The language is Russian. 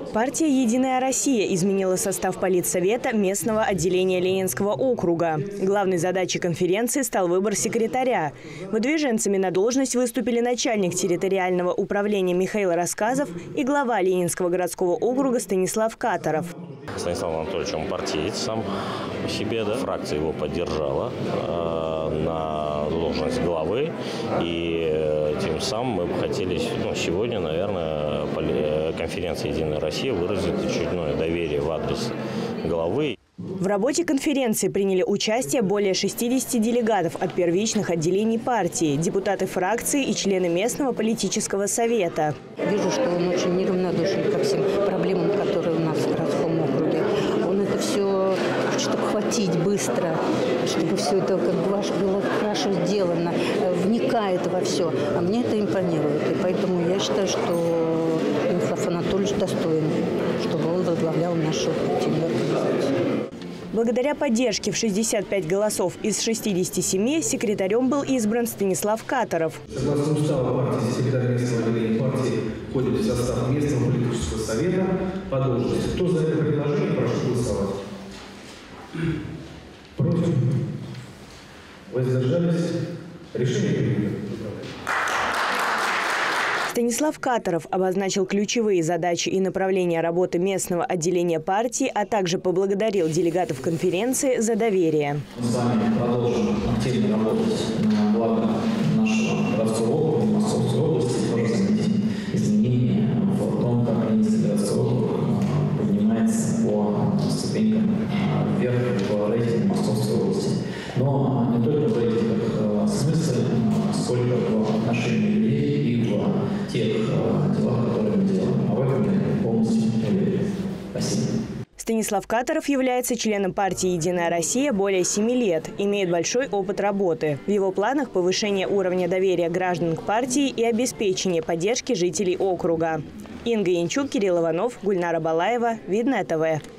Партия «Единая Россия» изменила состав политсовета местного отделения Ленинского округа. Главной задачей конференции стал выбор секретаря. Выдвиженцами на должность выступили начальник территориального управления Михаил Рассказов и глава Ленинского городского округа Станислав Катаров. Станислав Анатольевич, он партиец сам по себе, да? Фракция его поддержала на должность главы. И тем самым мы бы хотели сегодня, наверное, конференция «Единая Россия» выразит очередное доверие в адрес главы. В работе конференции приняли участие более 60 делегатов от первичных отделений партии, депутаты фракции и члены местного политического совета. Вижу, что он очень неравнодушен ко всем проблемам, которые у нас в городском округе. Он это все хочет обхватить быстро, чтобы все это было хорошо сделано, вникает во все. А мне это импонирует. И поэтому я считаю, что Станислав Анатольевич достоин, чтобы он возглавлял нашу партийную организацию. Благодаря поддержке в 65 голосов из 67 секретарем был избран Станислав Катаров. Согласно уставу партии, секретарь местного отделения партии входит в состав местного политического совета по должности. Кто за это предложение, прошу голосовать. Против? Воздержались? Решение принято. Станислав Катаров обозначил ключевые задачи и направления работы местного отделения партии, а также поблагодарил делегатов конференции за доверие. Мы с вами продолжим активно работать на благо нашего городского округа, Московской области, тоже заметим изменения в том, как Ленинский городской округ поднимается по ступенькам вверх в рейтинге Московской области. Но не только в рейтингах смысле, сколько в отношении людей и в тех делах, которые мы делаем. А в этом я полностью уверен. Спасибо. Станислав Катаров является членом партии «Единая Россия» более 7 лет, имеет большой опыт работы. В его планах повышение уровня доверия граждан к партии и обеспечение поддержки жителей округа. Инга Янчук, Кирилл Иванов, Гульнара Балаева, Видное ТВ.